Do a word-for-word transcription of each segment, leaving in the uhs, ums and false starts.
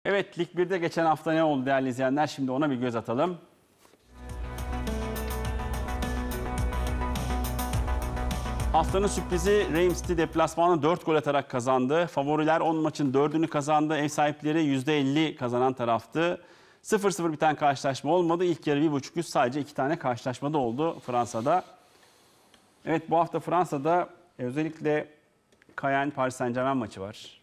Evet, Lig birde geçen hafta ne oldu değerli izleyenler? Şimdi ona bir göz atalım. Haftanın sürprizi Reims City deplasmanı dört gol atarak kazandı. Favoriler on maçın dördünü kazandı. Ev sahipleri yüzde elli kazanan taraftı. sıfır sıfır biten karşılaşma olmadı. İlk yarı bir buçuk üst sadece iki tane karşılaşmada oldu Fransa'da. Evet, bu hafta Fransa'da özellikle Caen Paris Saint-Germain maçı var.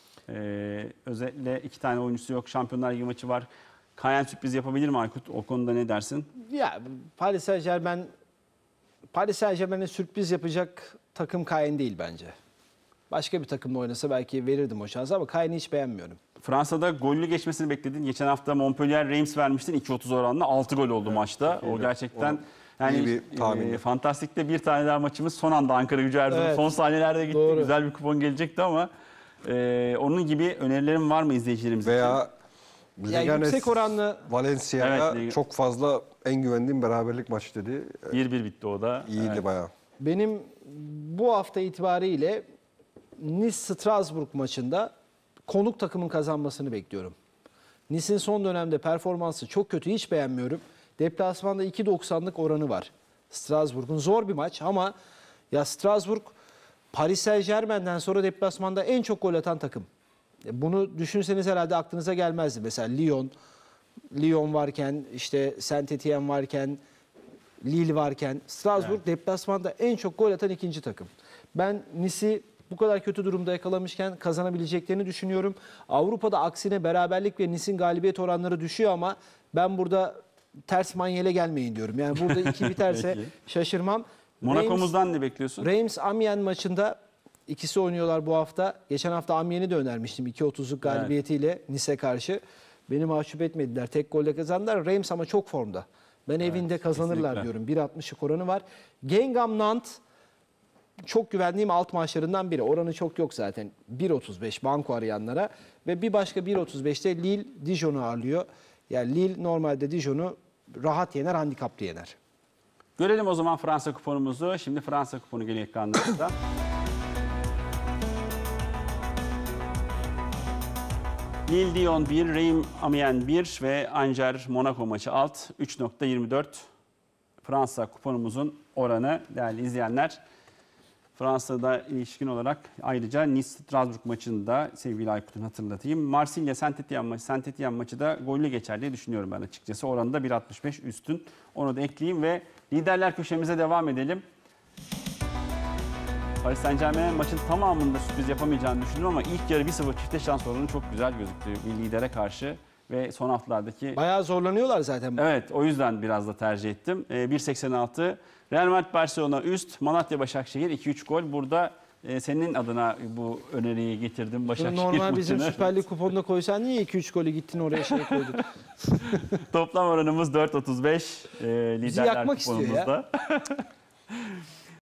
Ee, özellikle iki tane oyuncusu yok. Şampiyonlar Ligi maçı var. Caen sürpriz yapabilir mi Aykut? O konuda ne dersin? Ya Paris Saint-Germain Paris Saint-Germain'e sürpriz yapacak takım Caen değil bence. Başka bir takımla oynasa belki verirdim o şansı ama Caen'i hiç beğenmiyorum. Fransa'da gollü geçmesini bekledin. Geçen hafta Montpellier Reims vermiştin. iki otuz oranla altı gol oldu evet, maçta. O gerçekten o, yani bir e, fantastikte bir tane daha maçımız son anda Ankara Gücü Erzurum. Evet, son saniyelerde gitti. Doğru. Güzel bir kupon gelecekti ama e, onun gibi önerilerin var mı izleyicilerimiz Veya için? Yani yüksek oranlı Valencia'ya evet, çok fazla en güvendiğim beraberlik maç dedi. bir bir bitti o da. İyiydi evet. Bayağı. Benim bu hafta itibariyle Nice-Strasbourg maçında konuk takımın kazanmasını bekliyorum. Nice'in son dönemde performansı çok kötü, hiç beğenmiyorum. Deplasmanda iki doksanlık oranı var. Strasbourg'un zor bir maç ama ya Strasbourg Paris Saint-Germain'den sonra deplasmanda en çok gol atan takım. Bunu düşünseniz herhalde aklınıza gelmezdi. Mesela Lyon, Lyon varken, işte Saint-Étienne varken, Lille varken Strasbourg evet, deplasmanda en çok gol atan ikinci takım. Ben Nice'i bu kadar kötü durumda yakalamışken kazanabileceklerini düşünüyorum. Avrupa'da aksine beraberlik ve Nice'in galibiyet oranları düşüyor ama ben burada ters manyele gelmeyin diyorum. Yani burada iki biterse şaşırmam. Monaco'muzdan ne bekliyorsun? Reims-Amiens maçında ikisi oynuyorlar bu hafta. Geçen hafta Amiens'i de önermiştim iki otuzluk galibiyetiyle evet, Nice'e karşı. Beni mahcup etmediler. Tek golle kazandılar. Reims ama çok formda. Ben evet, evinde kazanırlar kesinlikle diyorum. bir altmışlık oranı var. Guingamp-Nantes çok güvendiğim alt maçlarından biri. Oranı çok yok zaten. bir otuz beş banko arayanlara. Ve bir başka bir otuz beşte Lille Dijon'u ağırlıyor. Yani Lille normalde Dijon'u rahat yener, handikaplı yener. Görelim o zaman Fransa kuponumuzu. Şimdi Fransa kuponu geliyor ekranlarımızda. Lille Dijon bir, Reims Amiens bir ve Angers Monaco maçı alt. üç nokta yirmi dört Fransa kuponumuzun oranı değerli izleyenler. Fransa'da ilişkin olarak ayrıca Nice-Strasbourg maçını da sevgili Aykut'un hatırlatayım. Marsilya-Saint-Étienne maçı, Saint-Étienne maçı da gollü geçer diye düşünüyorum ben açıkçası. Oranı da bir altmış beş üstün. Onu da ekleyeyim ve liderler köşemize devam edelim. Paris Saint-Germain maçın tamamında sürpriz yapamayacağını düşündüm ama ilk yarı bir sıfır çifte şans oranı çok güzel gözüktü bir lidere karşı. Ve son haftalardaki... Bayağı zorlanıyorlar zaten. Evet, o yüzden biraz da tercih ettim. bir seksen altı Real Madrid Barcelona üst, Malatya Başakşehir iki üç gol. Burada e, senin adına bu öneriyi getirdim Başakşehir normal maçını. Bizim Süper Lig kuponuna koysan niye iki üç golü gittin oraya şey koydun? Toplam oranımız dört otuz beş e, liderler yakmak kuponumuzda.